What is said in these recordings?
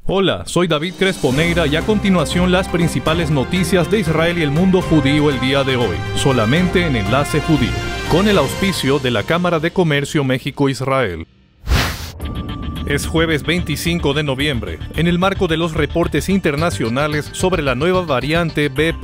Hola, soy David Cresponeira y a continuación las principales noticias de Israel y el mundo judío el día de hoy, solamente en Enlace Judío, con el auspicio de la Cámara de Comercio México-Israel. Es jueves 25 de noviembre. En el marco de los reportes internacionales sobre la nueva variante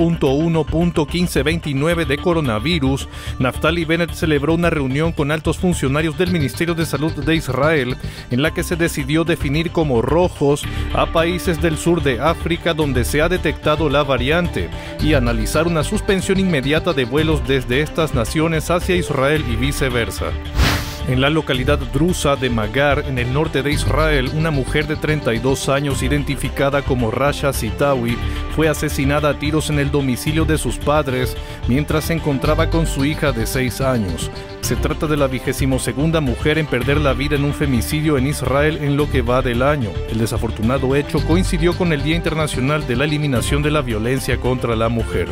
B.1.1529 de coronavirus, Naftali Bennett celebró una reunión con altos funcionarios del Ministerio de Salud de Israel, en la que se decidió definir como rojos a países del sur de África donde se ha detectado la variante y analizar una suspensión inmediata de vuelos desde estas naciones hacia Israel y viceversa. En la localidad drusa de Magar, en el norte de Israel, una mujer de 32 años identificada como Rasha Sitawi fue asesinada a tiros en el domicilio de sus padres mientras se encontraba con su hija de 6 años. Se trata de la 22ª mujer en perder la vida en un femicidio en Israel en lo que va del año. El desafortunado hecho coincidió con el Día Internacional de la Eliminación de la Violencia contra la Mujer.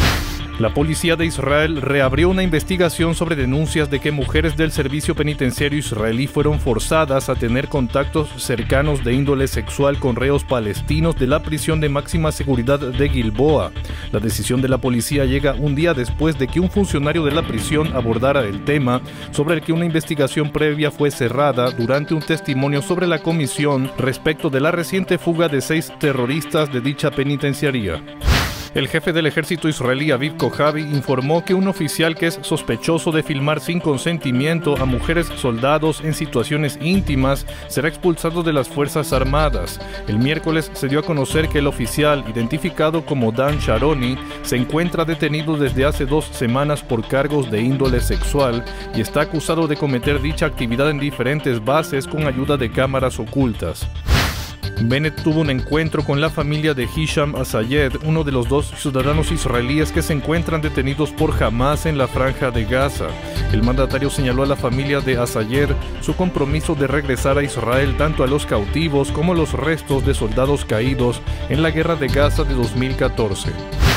La policía de Israel reabrió una investigación sobre denuncias de que mujeres del servicio penitenciario israelí fueron forzadas a tener contactos cercanos de índole sexual con reos palestinos de la prisión de máxima seguridad de Gilboa. La decisión de la policía llega un día después de que un funcionario de la prisión abordara el tema, sobre el que una investigación previa fue cerrada durante un testimonio sobre la comisión respecto de la reciente fuga de 6 terroristas de dicha penitenciaría. El jefe del ejército israelí Aviv Kojavi informó que un oficial que es sospechoso de filmar sin consentimiento a mujeres soldados en situaciones íntimas será expulsado de las Fuerzas Armadas. El miércoles se dio a conocer que el oficial, identificado como Dan Sharoni, se encuentra detenido desde hace 2 semanas por cargos de índole sexual y está acusado de cometer dicha actividad en diferentes bases con ayuda de cámaras ocultas. Bennett tuvo un encuentro con la familia de Hisham Asayed, uno de los 2 ciudadanos israelíes que se encuentran detenidos por Hamas en la Franja de Gaza. El mandatario señaló a la familia de Asayed su compromiso de regresar a Israel tanto a los cautivos como a los restos de soldados caídos en la guerra de Gaza de 2014.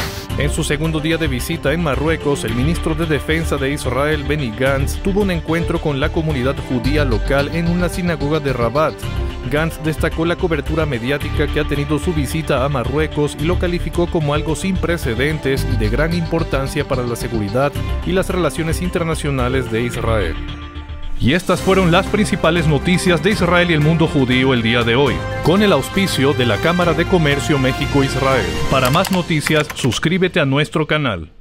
En su segundo día de visita en Marruecos, el ministro de Defensa de Israel, Benny Gantz, tuvo un encuentro con la comunidad judía local en una sinagoga de Rabat. Gantz destacó la cobertura mediática que ha tenido su visita a Marruecos y lo calificó como algo sin precedentes y de gran importancia para la seguridad y las relaciones internacionales de Israel. Y estas fueron las principales noticias de Israel y el mundo judío el día de hoy, con el auspicio de la Cámara de Comercio México-Israel. Para más noticias, suscríbete a nuestro canal.